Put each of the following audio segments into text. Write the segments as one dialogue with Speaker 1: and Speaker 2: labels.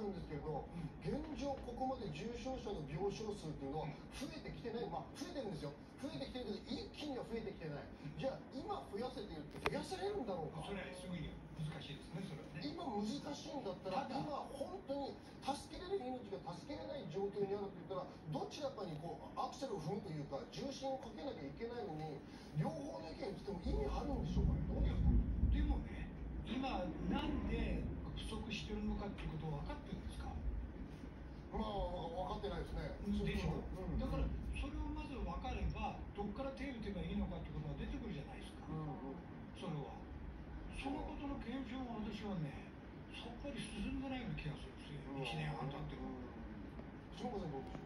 Speaker 1: るんですけれど、現状ここまで重症者の病床数っていうのは増えてきてない、まあ増えてるんですよ、増えてきてるけど一気には増えてきてない。じゃあ今増やせてるって増やせれるんだろうか。
Speaker 2: それはすごい難しいですね、それはね。
Speaker 1: 今難しいんだったら、今本当に助けれる命が助けれない状況にあるって言ったら、どちらかにこうアクセルを踏むというか重心をかけなきゃいけないのに、両方の意見にしても意味あるんでしょうかね。どうですか。
Speaker 2: でもね、今なんで不足してるのかっていうことを分かってるんですか。
Speaker 1: まあ分かってないですね。
Speaker 2: でしょ。だからそれをまず分かれば、どこから手を打てばいいのかってことが出てくるじゃないですか。それは。そのことの検証は私はね、さっぱり進んでないような気がするんですよ。1年半経っても。
Speaker 1: 下川さんどうでしょう。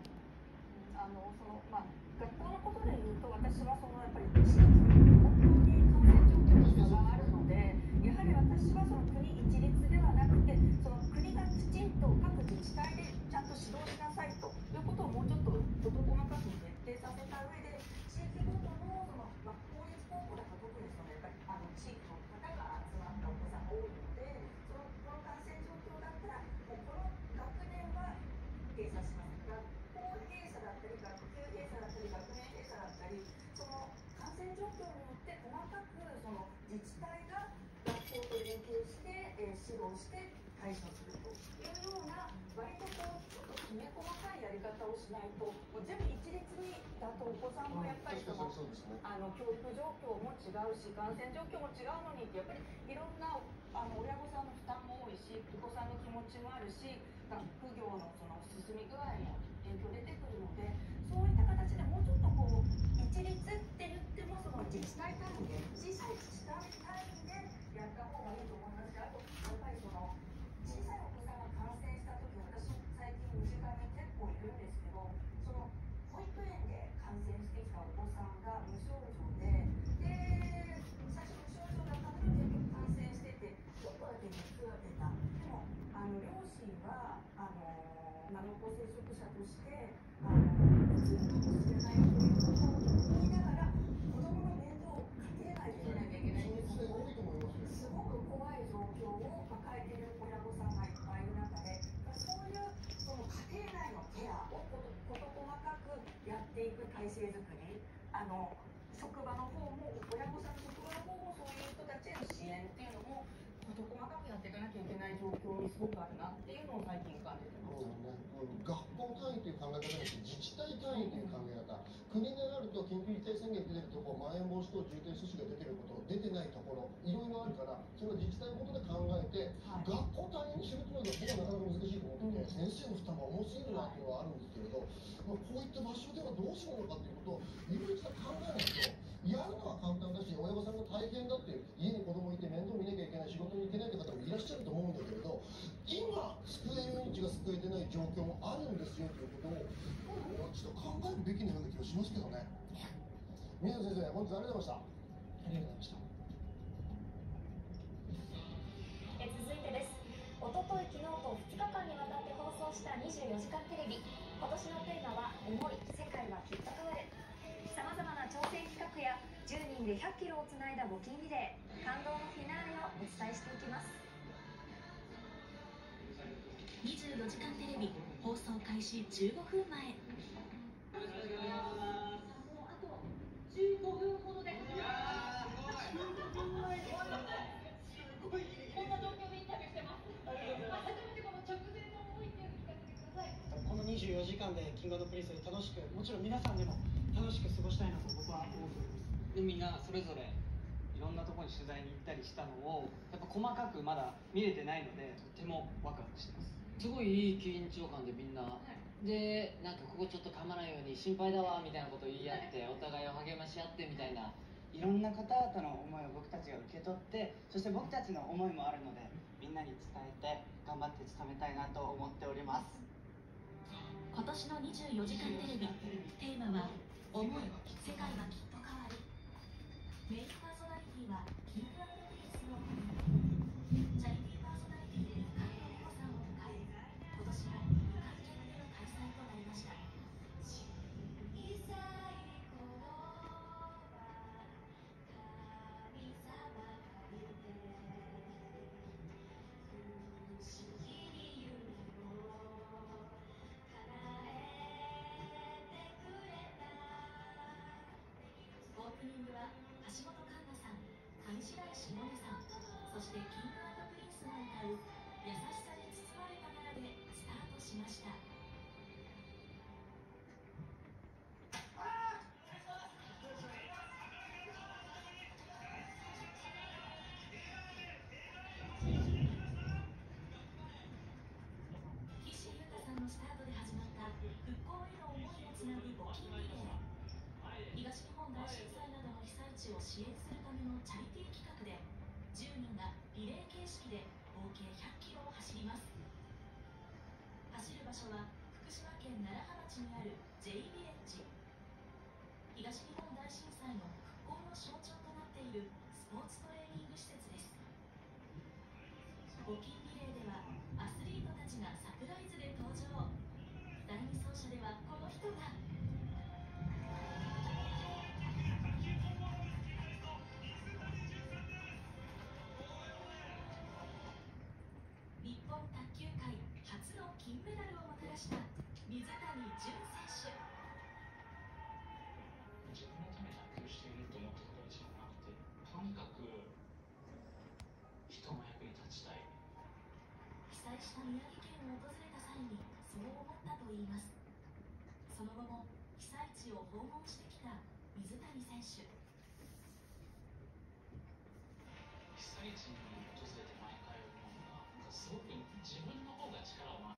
Speaker 3: 学校のことで言うと、私はやっぱり地域に本当に感染状況の差があるので、やはり私は国一律ではなくて、国がきちんと各自治体でちゃんと指導しなさいということをもうちょっと事細かく徹底させた上で、地域ごとの公立高校だと特にやっぱり地域の方が集まったお子さんが多いので、この感染状況だったら、もうこの学年は閉鎖します。学校閉鎖だったり、学級閉鎖だったり、学年閉鎖だったり、その感染状況によって細かく自治体が学校と連携して、指導して対処するというような、割とちょっときめ細かいやり方をしないと、もう全部一律にだとお子さんもやっぱり教育状況も違うし、感染状況も違うのにって、やっぱりいろんな親御さんの負担も多いし、お子さんの気持ちもあるし、学業の進み具合も影響出てくるので、そういった形でもうちょっと一律って言っても自治体単位で、小さい自治体単位でやった方がいいと思いますし、あとやっぱり小さいお子さんが感染した時、私最近身近に結構いるんですけど、保育園で感染してきたお子さんが無症状で、最初無症状だったのに結局感染してて、ちょっとだけ熱が出た。でも両親は濃厚接触者としてうつるかもしれないということを言いながら、子どもの面倒を家庭内でやらなきゃいけないんですけど、すごく怖い状況を抱えている親御さんがいっぱいいる中で、そういう家庭内のケアを事細かくやっていく体制づくり、職場の方も、親御さんの職場の方もそういう人たちへの支援っていうのも事細かくやっていかなきゃいけない状況にすごくあるなっていうのを最近感じてます。
Speaker 1: 学校単位という考え方じゃなくて、自治体単位という考え方、国でなると緊急事態宣言出てるところ、まん延防止等重点措置が出てること、出てないところ、いろいろあるから、その自治体ごとで考えて、学校単位にするというのは僕はなかなか難しいと思ってて、先生の負担が重すぎるなっていうのはあるんですけれど、こういった場所ではどうするのかということをいろいろ考えないと、やるのは簡単だし、親御さんが大変だって、家に子供いて面倒見なきゃいけない、仕事に行けないという方もいらっしゃると思うんだけれど、今救える命が救えてない状況もあるんですよということをもう一度考えるべきのような気がしますけどね。宮野先生、本日ありがとうございました。
Speaker 2: ありがとうございました。
Speaker 4: 続いてです。おととい、昨日と2日間にわたって放送した24時間テレビ。今年のテーマは「思い世界はきっと変わる」。さまざまな挑戦企画や10人で100キロをつないだ募金リレー、感動のフィナーレをお伝えしていきます。
Speaker 5: 24時間テレビ放送開始15分前。
Speaker 4: もうあと15分ほどで。こんな状況でインタビューしてます。初めてこの直前の思いっていうのを聞かせてください。
Speaker 6: この24時間でキング&プリンスで楽しく、もちろん皆さんでも楽しく過ごしたいなと僕は思っております。
Speaker 7: でみんなそれぞれいろんなところに取材に行ったりしたのをやっぱ細かくまだ見れてないので、とってもワクワクしてます。すごいいい緊張感でみんな、でなんかここちょっと噛まないように心配だわみたいなことを言い合って、お互いを励まし合ってみたいな、
Speaker 8: いろんな方々の思いを僕たちが受け取って、そして僕たちの思いもあるので、みんなに伝えて頑張って伝めたいなと思っております。
Speaker 5: 今年の24時間テレビテーマは「思い世界はきっと変わる」。メインパーソナリティはキング&プリンスのチャリティーパーソナリティで菅野美穂さんを迎え、今年も無観客での開催となりました。 そしてKing&Princeが歌う優しさで包まれたならでスタートしました。岸優太さんのスタートで始まった復興への思いをつなぐ募金リレー。東日本大震災などの被災地を支援するためのチャリティー企画で10人がリレー形式で合計100キロを走ります。走る場所は福島県楢葉町にある J ビレッジ。東日本大震災の復興の象徴となっているスポーツトレーニング施設です。募金リレーではアスリートたちがサプライズで登場。第2走者ではこの人が。日本卓球界初の金メダルをもたらした水谷隼選手。
Speaker 9: 自分のために卓球していると思ったことじゃなくて、とにかく人の役に立ちたい。
Speaker 5: 被災した宮城県を訪れた際にそう思ったといいます。その後も被災地を訪問してきた水谷選手。
Speaker 9: 被災地に訪れて毎回思うのが、すごく自分の方が力を